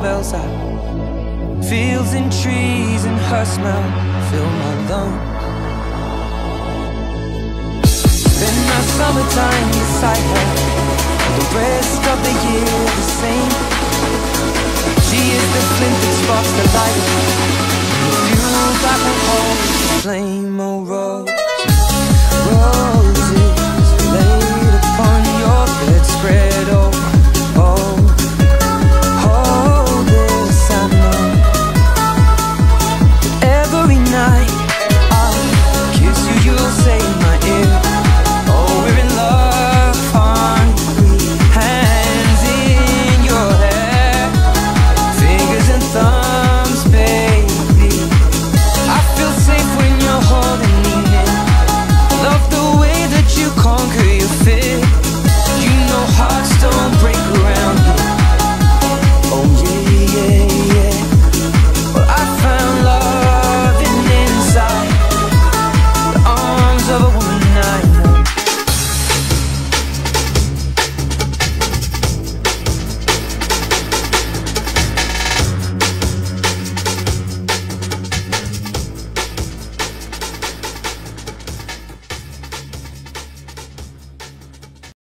bells out. Fields and trees and her smell fill my lungs. Spend my summertime beside her, the rest of the year the same. She is the flint that sparks the light, the fuel that will hold the flame.